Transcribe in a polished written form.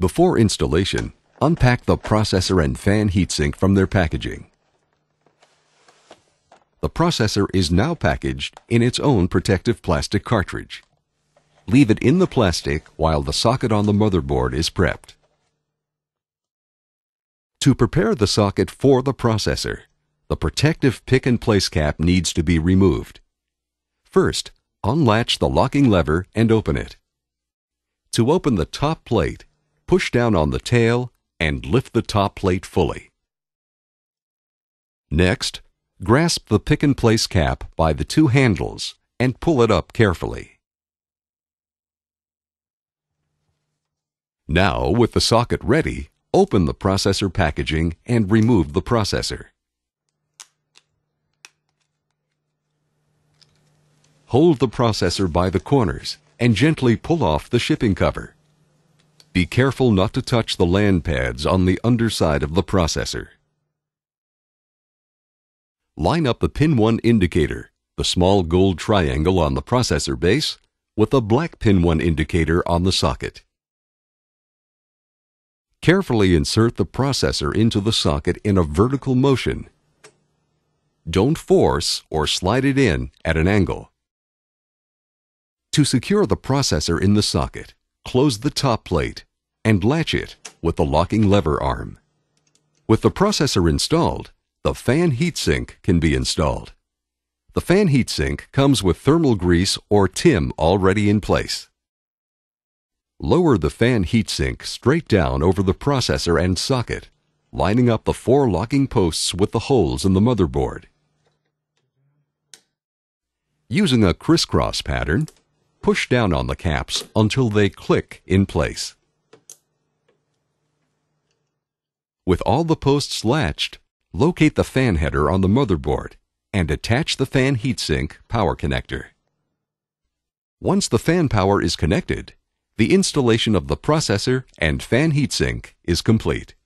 Before installation, unpack the processor and fan heatsink from their packaging. The processor is now packaged in its own protective plastic cartridge. Leave it in the plastic while the socket on the motherboard is prepped. To prepare the socket for the processor, the protective pick-and-place cap needs to be removed. First, unlatch the locking lever and open it. To open the top plate, push down on the tail and lift the top plate fully. Next, grasp the pick-and-place cap by the two handles and pull it up carefully. Now, with the socket ready, open the processor packaging and remove the processor. Hold the processor by the corners and gently pull off the shipping cover. Be careful not to touch the LAN pads on the underside of the processor. Line up the pin 1 indicator, the small gold triangle on the processor base, with the black pin 1 indicator on the socket. Carefully insert the processor into the socket in a vertical motion. Don't force or slide it in at an angle. To secure the processor in the socket, close the top plate and latch it with the locking lever arm. With the processor installed, the fan heatsink can be installed. The fan heatsink comes with thermal grease or TIM already in place. Lower the fan heatsink straight down over the processor and socket, lining up the 4 locking posts with the holes in the motherboard. Using a crisscross pattern, push down on the caps until they click in place. With all the posts latched, locate the fan header on the motherboard and attach the fan heatsink power connector. Once the fan power is connected, the installation of the processor and fan heatsink is complete.